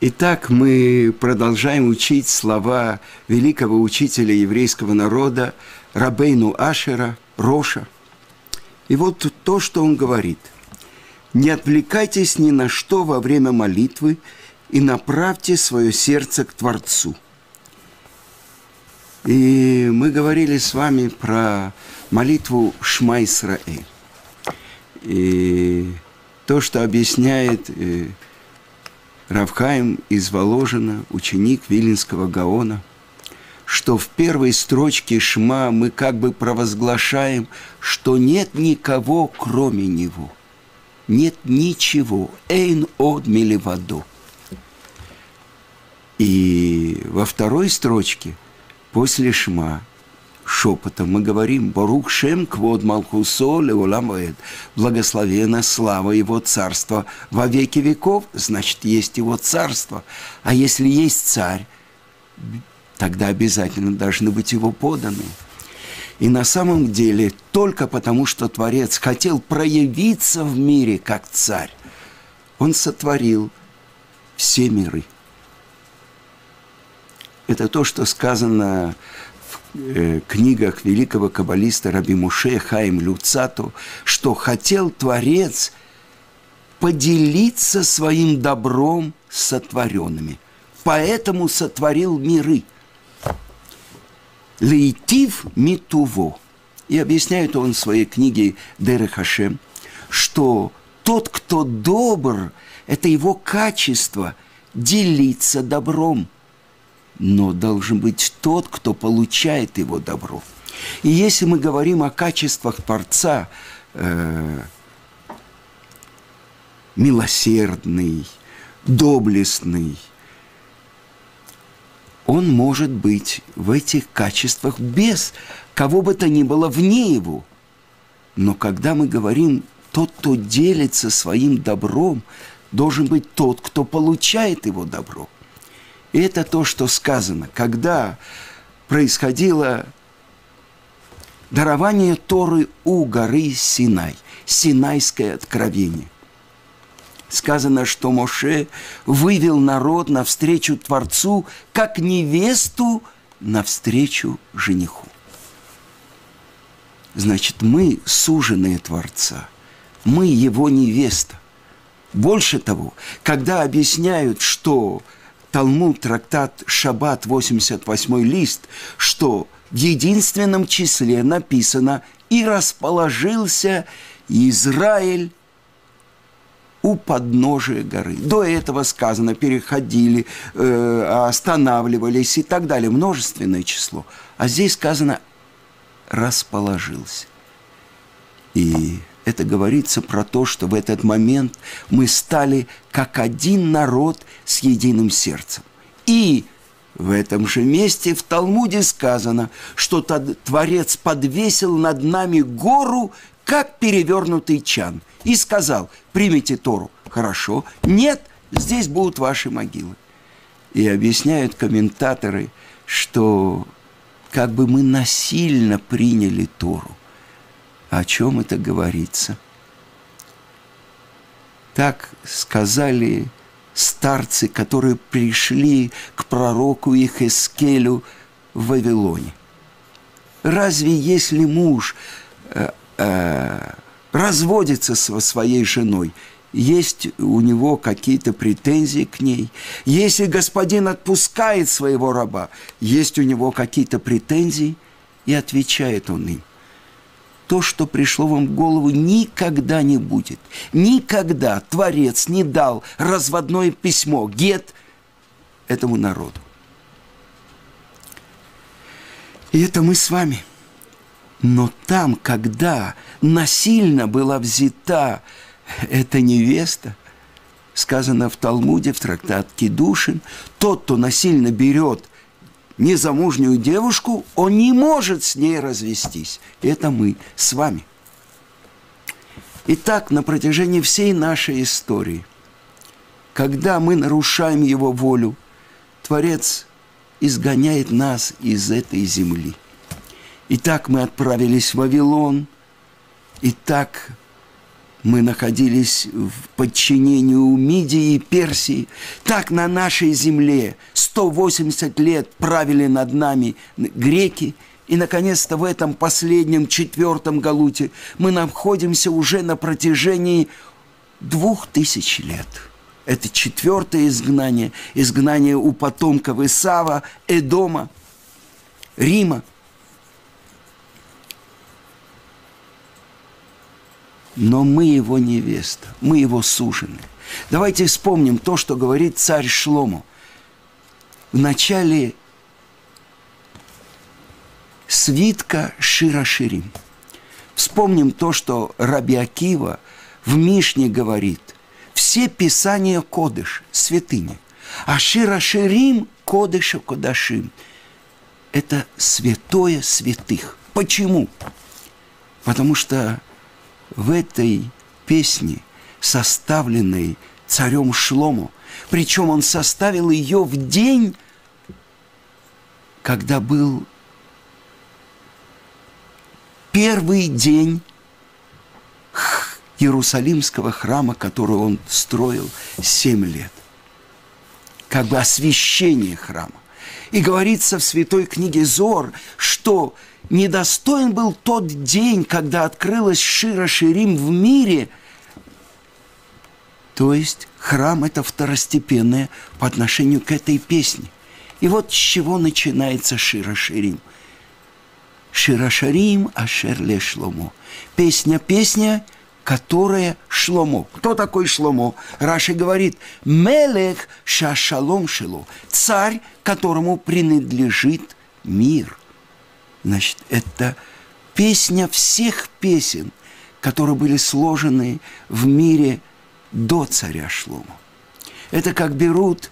Итак, мы продолжаем учить слова великого учителя еврейского народа Рабейну Ашера, Роша. И вот то, что он говорит. «Не отвлекайтесь ни на что во время молитвы и направьте свое сердце к Творцу». И мы говорили с вами про молитву Шма Исраэль. И то, что объясняет Рав Хаим из Воложина, ученик Виленского Гаона, что в первой строчке Шма мы как бы провозглашаем, что нет никого, кроме Него. Нет ничего. Эйн од милевадо. И во второй строчке, после Шма, шепотом мы говорим «Борух Шем квод Малхусо леолам ваэд». Благословена слава Его Царства во веки веков, значит, есть Его Царство. А если есть Царь, тогда обязательно должны быть Его подданные. И на самом деле, только потому, что Творец хотел проявиться в мире как Царь, Он сотворил все миры. Это то, что сказано в книгах великого каббалиста Раби Моше Хаим Люцату, что хотел Творец поделиться своим добром с сотворенными. Поэтому сотворил миры. Лейтив митуво. И объясняет он в своей книге Дерех Хашем, что тот, кто добр, это его качество делиться добром. Но должен быть тот, кто получает его добро. И если мы говорим о качествах Творца, милосердный, доблестный, он может быть в этих качествах без кого бы то ни было вне его. Но когда мы говорим, тот, кто делится своим добром, должен быть тот, кто получает его добро. И это то, что сказано, когда происходило дарование Торы у горы Синай, Синайское откровение. Сказано, что Моше вывел народ навстречу Творцу, как невесту навстречу жениху. Значит, мы суженые Творца, мы его невеста. Больше того, когда объясняют, что Талмуд, трактат Шаббат, 88 лист, что в единственном числе написано «И расположился Израиль у подножия горы». До этого сказано «переходили», «останавливались» и так далее. Множественное число. А здесь сказано «расположился». И это говорится про то, что в этот момент мы стали как один народ с единым сердцем. И в этом же месте в Талмуде сказано, что Творец подвесил над нами гору, как перевернутый чан, и сказал: примите Тору. Хорошо. Нет, здесь будут ваши могилы. И объясняют комментаторы, что как бы мы насильно приняли Тору. О чем это говорится? Так сказали старцы, которые пришли к пророку Ихескелю в Вавилоне. Разве если муж разводится со своей женой, есть у него какие-то претензии к ней? Если господин отпускает своего раба, есть у него какие-то претензии? И отвечает он им: то, что пришло вам в голову, никогда не будет. Никогда Творец не дал разводное письмо, гет, этому народу. И это мы с вами. Но там, когда насильно была взята эта невеста, сказано в Талмуде, в трактат Кидушин, тот, кто насильно берет незамужнюю девушку, он не может с ней развестись. Это мы с вами. Итак, на протяжении всей нашей истории, когда мы нарушаем Его волю, Творец изгоняет нас из этой земли. Итак, мы отправились в Вавилон, и так мы находились в подчинении у Мидии и Персии. Так на нашей земле 180 лет правили над нами греки. И, наконец-то, в этом последнем 4-м галуте мы находимся уже на протяжении 2000 лет. Это 4-е изгнание, изгнание у потомков Исава, Эдома, Рима. Но мы его невеста, мы его сужены. Давайте вспомним то, что говорит царь Шломо. В начале свитка Шир ха-Ширим. Вспомним то, что Раби Акива в Мишне говорит. Все писания кодыш, святыни. А Шир ха-Ширим кодыша кодашим. Это святое святых. Почему? Потому что в этой песне, составленной царем Шломо, причем он составил ее в день, когда был первый день Иерусалимского храма, который он строил 7 лет. Как бы освящение храма. И говорится в святой книге Зоар, что недостоин был тот день, когда открылась Шир ха-Ширим в мире. То есть храм – это второстепенное по отношению к этой песне. И вот с чего начинается Шир ха-Ширим. Шир ха-Ширим ашер ле Шломо. Песня, которая Шломо. Кто такой Шломо? Раши говорит, мелех шашалом шело. Царь, которому принадлежит мир. Значит, это песня всех песен, которые были сложены в мире до царя Шломо. Это как берут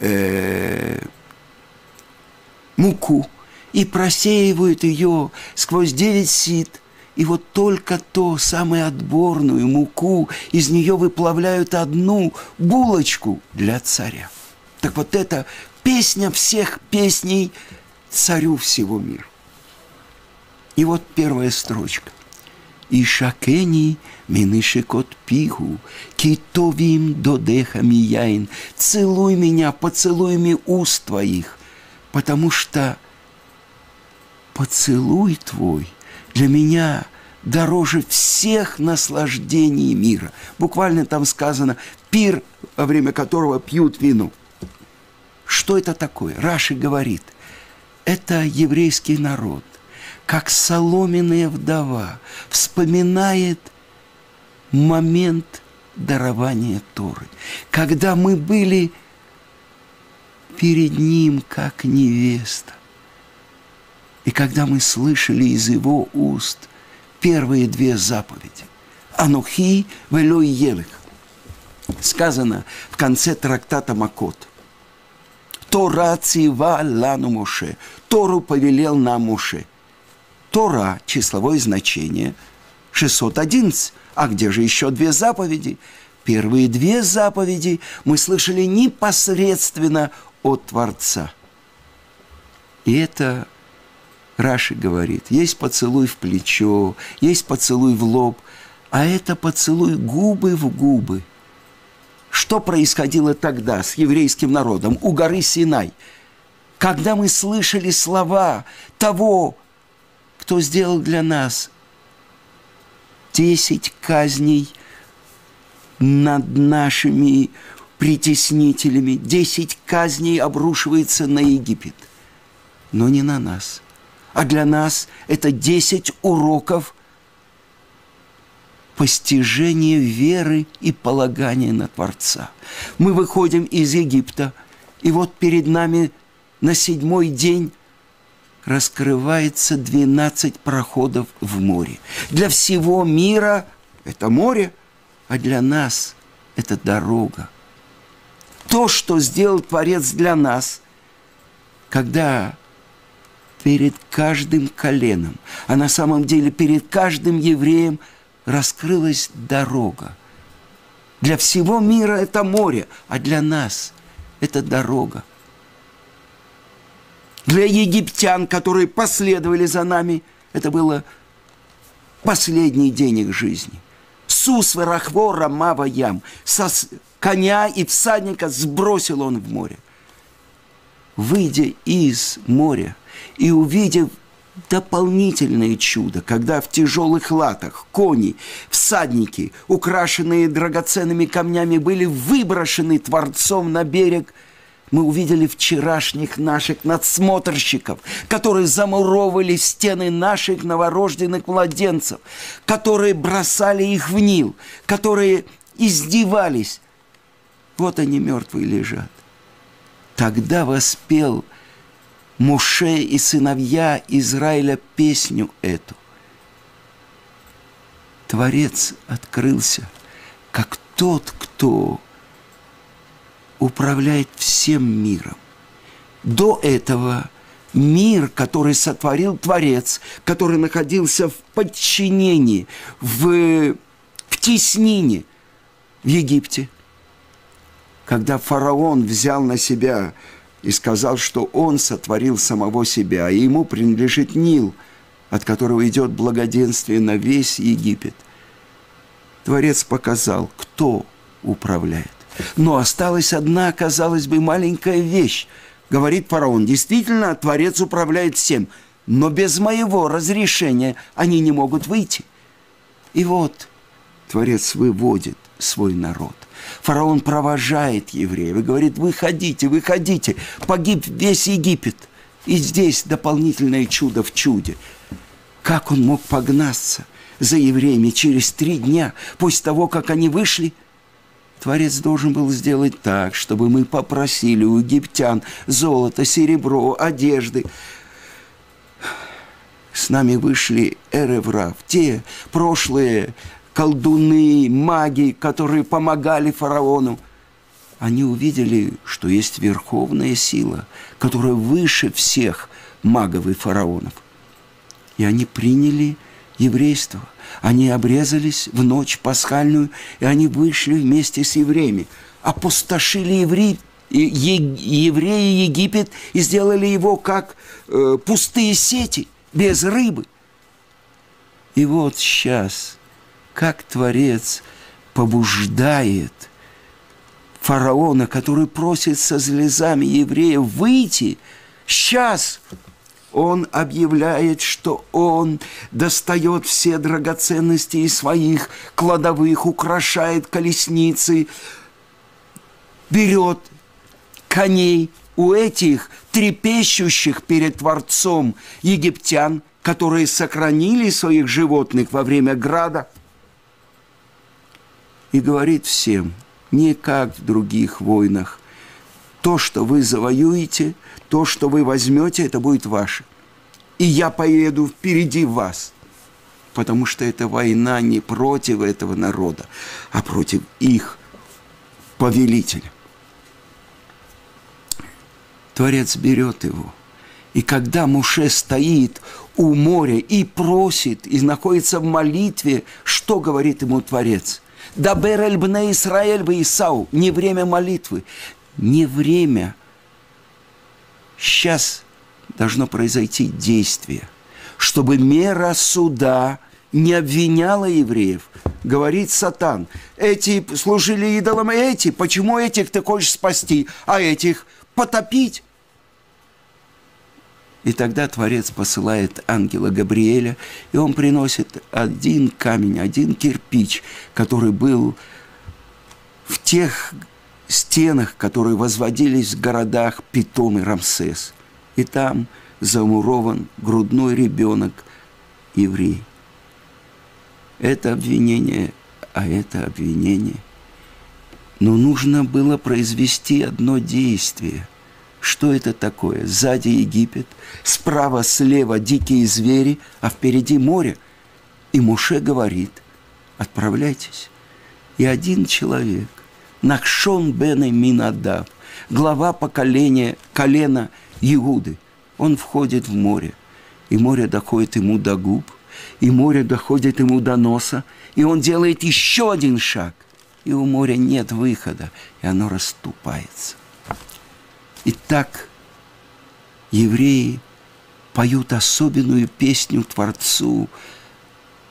муку и просеивают ее сквозь 9 сит, и вот только то, самую отборную муку, из нее выплавляют одну булочку для царя. Так вот это песня всех песней царю всего мира. И вот первая строчка. «Ишакени минишекот пиху, китовим додеха мияин». «Целуй меня поцелуями уст твоих, потому что поцелуй твой для меня дороже всех наслаждений мира». Буквально там сказано «пир, во время которого пьют вино». Что это такое? Раши говорит, это еврейский народ, как соломенная вдова, вспоминает момент дарования Торы, когда мы были перед Ним как невеста, и когда мы слышали из Его уст первые 2 заповеди. «Анухи велой елех». Сказано в конце трактата Макот. «Тора цива лану Моше». Тору повелел нам Моше. Тора, числовое значение, 611. А где же еще 2 заповеди? Первые 2 заповеди мы слышали непосредственно от Творца. И это Раши говорит, есть поцелуй в плечо, есть поцелуй в лоб, а это поцелуй губы в губы. Что происходило тогда с еврейским народом у горы Синай? Когда мы слышали слова того, кто сделал для нас 10 казней над нашими притеснителями, 10 казней обрушивается на Египет, но не на нас. А для нас это 10 уроков постижения веры и полагания на Творца. Мы выходим из Египта, и вот перед нами на 7-й день раскрывается 12 проходов в море. Для всего мира это море, а для нас это дорога. То, что сделал Творец для нас, когда перед каждым коленом, а на самом деле перед каждым евреем раскрылась дорога. Для всего мира это море, а для нас это дорога. Для египтян, которые последовали за нами, это было последний день их жизни. Сус верахвора мава ям. Со коня и всадника сбросил он в море. Выйдя из моря и увидев дополнительное чудо, когда в тяжелых латах кони, всадники, украшенные драгоценными камнями, были выброшены Творцом на берег, мы увидели вчерашних наших надсмотрщиков, которые замуровывали стены наших новорожденных младенцев, которые бросали их в Нил, которые издевались. Вот они мертвые лежат. Тогда воспел Моше и сыновья Израиля песню эту. Творец открылся, как тот, кто управляет всем миром. До этого мир, который сотворил Творец, который находился в подчинении, в теснине в Египте, когда фараон взял на себя и сказал, что он сотворил самого себя, и ему принадлежит Нил, от которого идет благоденствие на весь Египет. Творец показал, кто управляет. Но осталась одна, казалось бы, маленькая вещь. Говорит фараон, действительно, Творец управляет всем, но без моего разрешения они не могут выйти. И вот Творец выводит свой народ. Фараон провожает евреев и говорит, выходите, выходите, погиб весь Египет. И здесь дополнительное чудо в чуде. Как он мог погнаться за евреями через 3 дня после того, как они вышли? Творец должен был сделать так, чтобы мы попросили у египтян золото, серебро, одежды. С нами вышли эреврав, те прошлые колдуны, маги, которые помогали фараону. Они увидели, что есть верховная сила, которая выше всех магов и фараонов. И они приняли еврейство. Они обрезались в ночь пасхальную, и они вышли вместе с евреями. Опустошили евреи Египет и сделали его как пустые сети, без рыбы. И вот сейчас, как Творец побуждает фараона, который просит со слезами евреев выйти, сейчас он объявляет, что он достает все драгоценности из своих кладовых, украшает колесницы, берет коней у этих трепещущих перед Творцом египтян, которые сохранили своих животных во время града, и говорит всем, не как в других войнах, то, что вы завоюете, то, что вы возьмете, это будет ваше. И я поеду впереди вас, потому что эта война не против этого народа, а против их повелителя. Творец берет его. И когда Моше стоит у моря и просит, и находится в молитве, что говорит ему Творец? «Дабер эль бне Исраэль ве Исау». Не время молитвы, не время. Сейчас должно произойти действие, чтобы мера суда не обвиняла евреев. Говорит Сатан, эти служили идолам, эти, почему этих ты хочешь спасти, а этих потопить? И тогда Творец посылает ангела Габриэля, и он приносит один камень, один кирпич, который был в тех стенах, которые возводились в городах Питом и Рамсес. И там замурован грудной ребенок еврей. Это обвинение, а это обвинение. Но нужно было произвести одно действие. Что это такое? Сзади Египет, справа, слева дикие звери, а впереди море. И Моше говорит, отправляйтесь. И один человек, Нахшон бен Аминадав, глава колена Иуды, он входит в море. И море доходит ему до губ, и море доходит ему до носа, и он делает еще один шаг. И у моря нет выхода, и оно расступается. И так евреи поют особенную песню Творцу,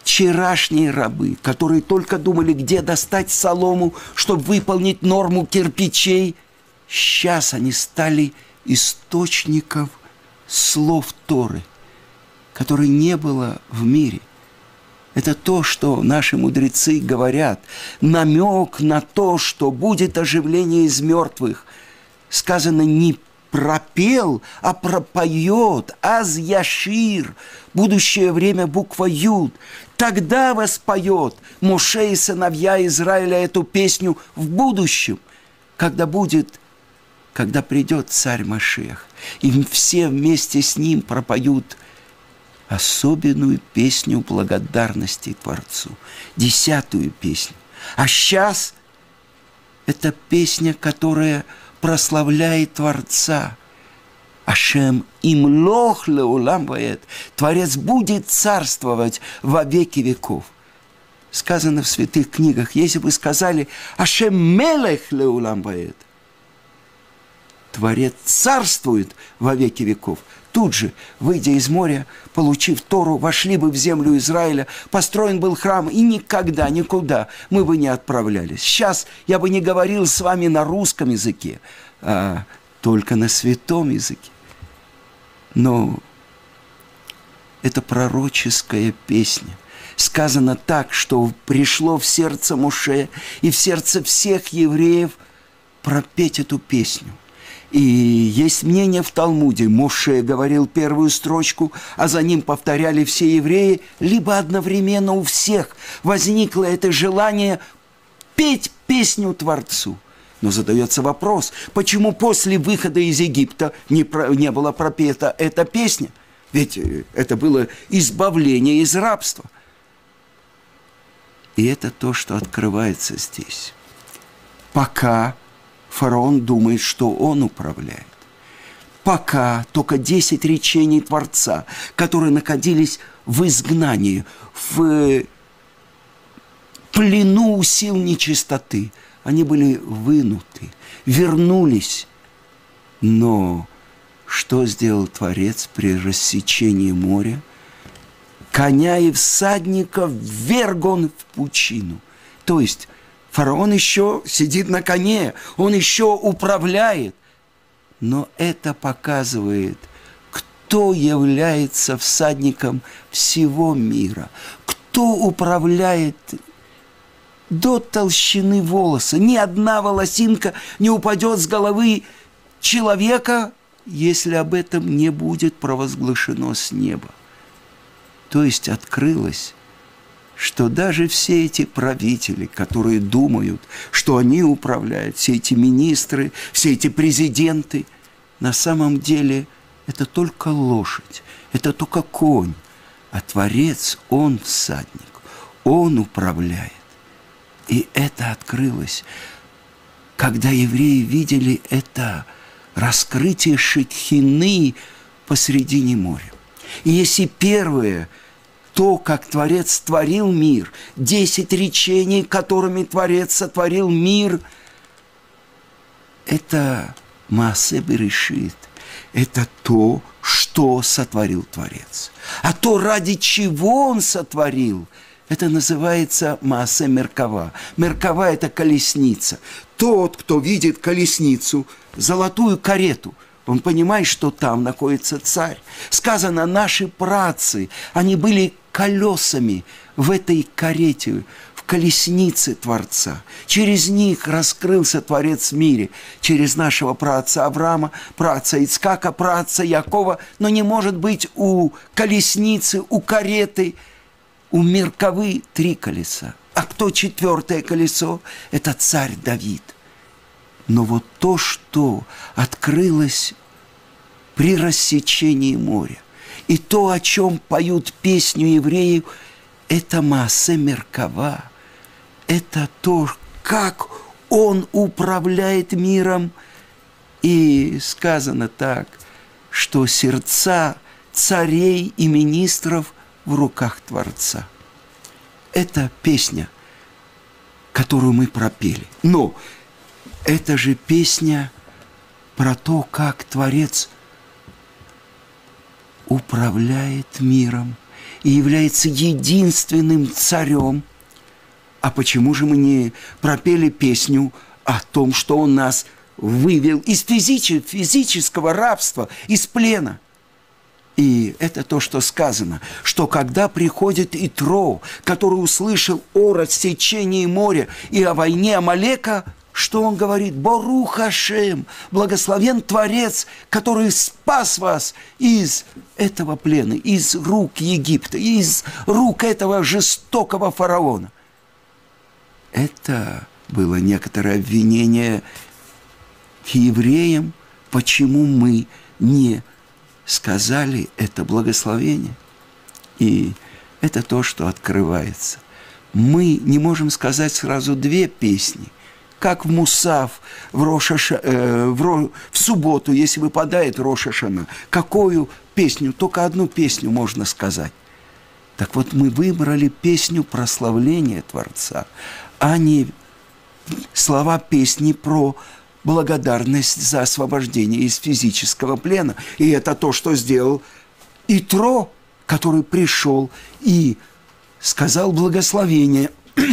Вчерашние рабы, которые только думали, где достать солому, чтобы выполнить норму кирпичей, сейчас они стали источником слов Торы, которой не было в мире. Это то, что наши мудрецы говорят, намек на то, что будет оживление из мертвых. Сказано не пропел, а пропоет, аз яшир, будущее время буква Юд. Тогда воспоет Моше и сыновья Израиля эту песню в будущем, когда придет царь Машиах. И все вместе с ним пропоют особенную песню благодарности Творцу, 10-ю песню. А сейчас это песня, которая прославляет Творца. Ашем имлох леулам ваэд. Творец будет царствовать во веки веков. Сказано в святых книгах, если бы сказали Ашем мелех леулам ваэд, Творец царствует во веки веков, тут же, выйдя из моря, получив Тору, вошли бы в землю Израиля, построен был храм, и никогда, никуда мы бы не отправлялись. Сейчас я бы не говорил с вами на русском языке, а только на святом языке. Но это пророческая песня. Сказано так, что пришло в сердце Моше и в сердце всех евреев пропеть эту песню. И есть мнение в Талмуде, Моше говорил первую строчку, а за ним повторяли все евреи, либо одновременно у всех возникло это желание петь песню Творцу. Но задается вопрос, почему после выхода из Египта не была пропета эта песня? Ведь это было избавление из рабства. И это то, что открывается здесь. Пока фараон думает, что он управляет. Пока только 10 речений Творца, которые находились в изгнании, в плену сил нечистоты, они были вынуты, вернулись. Но что сделал Творец при рассечении моря? Коня и всадника вверг он в пучину. То есть фараон еще сидит на коне, он еще управляет. Но это показывает, кто является всадником всего мира, кто управляет до толщины волоса. Ни одна волосинка не упадет с головы человека, если об этом не будет провозглашено с неба. То есть открылось, что даже все эти правители, которые думают, что они управляют, все эти министры, все эти президенты, на самом деле это только лошадь, это только конь, а Творец, Он всадник, Он управляет. И это открылось, когда евреи видели это раскрытие Шекхины посредине моря. И если первое, то, как Творец творил мир, 10 речений, которыми Творец сотворил мир, это Маасе Берешит, это то, что сотворил Творец. А то, ради чего Он сотворил, это называется Маасе Меркава. Меркава – это колесница. Тот, кто видит колесницу, золотую карету, он понимает, что там находится царь. Сказано, наши праотцы, они были колесами в этой карете, в колеснице Творца. Через них раскрылся Творец в мире. Через нашего праотца Авраама, праотца Ицкака, праотца Якова. Но не может быть у колесницы, у кареты, у Меркавы 3 колеса. А кто 4-е колесо? Это царь Давид. Но вот то, что открылось при рассечении моря, и то, о чем поют песню евреев, это Маасе Меркава. Это то, как Он управляет миром. И сказано так, что сердца царей и министров в руках Творца. Это песня, которую мы пропели. Но это же песня про то, как Творец управляет миром и является единственным царем. А почему же мы не пропели песню о том, что Он нас вывел из физического рабства, из плена? И это то, что сказано, что когда приходит Итро, который услышал о рассечении моря и о войне Амалека, что он говорит? Борух Ашем, благословен Творец, который спас вас из этого плена, из рук Египта, из рук этого жестокого фараона. Это было некоторое обвинение к евреям, почему мы не сказали это благословение. И это то, что открывается. Мы не можем сказать сразу две песни, как в Мусав, в субботу, если выпадает Рош ха-Шана, какую песню, только одну песню можно сказать. Так вот, мы выбрали песню прославления Творца, а не слова песни про благодарность за освобождение из физического плена. И это то, что сделал Итро, который пришел и сказал благословение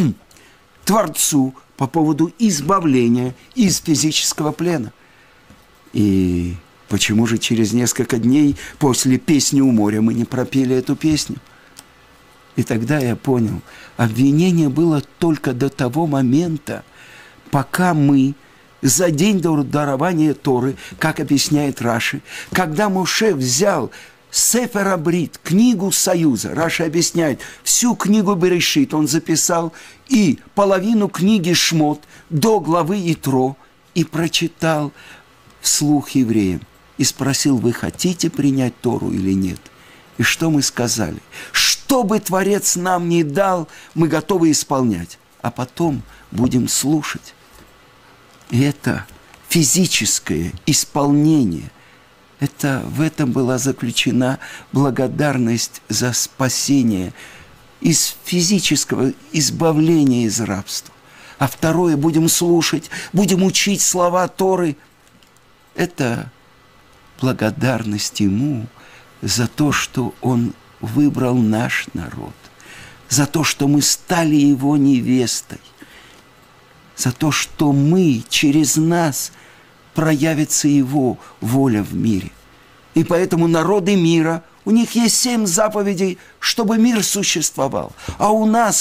Творцу по поводу избавления из физического плена. И почему же через несколько дней после песни у моря мы не пропели эту песню? И тогда я понял, обвинение было только до того момента, пока мы за день до дарования Торы, как объясняет Раши, когда Моше взял Сефер Абрит, книгу Союза, Раши объясняет, всю книгу Берешит он записал, и половину книги Шмот до главы Итро, и прочитал вслух евреям, и спросил, вы хотите принять Тору или нет? И что мы сказали? Что бы Творец нам ни дал, мы готовы исполнять, а потом будем слушать. И это физическое исполнение. В этом была заключена благодарность за спасение из физического избавления из рабства. А второе, будем слушать, будем учить слова Торы. Это благодарность Ему за то, что Он выбрал наш народ, за то, что мы стали Его невестой, за то, что мы, через нас, проявится Его воля в мире. И поэтому народы мира, у них есть 7 заповедей, чтобы мир существовал. А у нас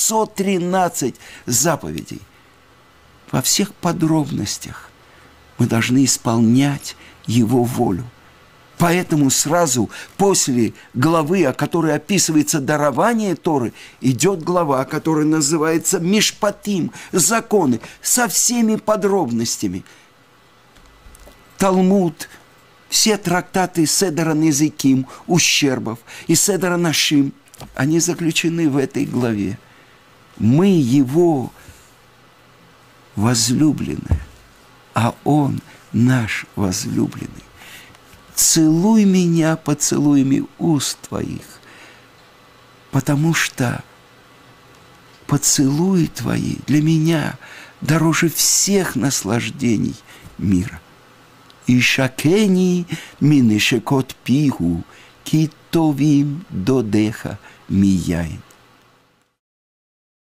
613 заповедей. Во всех подробностях мы должны исполнять Его волю. Поэтому сразу после главы, о которой описывается дарование Торы, идет глава, которая называется Мишпатим, законы, со всеми подробностями. Талмуд, все трактаты Седера Незиким, ущербов и Седера Нашим, они заключены в этой главе. Мы Его возлюбленные, а Он наш возлюбленный. Целуй меня поцелуями уст твоих, потому что поцелуи твои для меня дороже всех наслаждений мира. Ишакени минешекот пиху, китовим додеха мияин.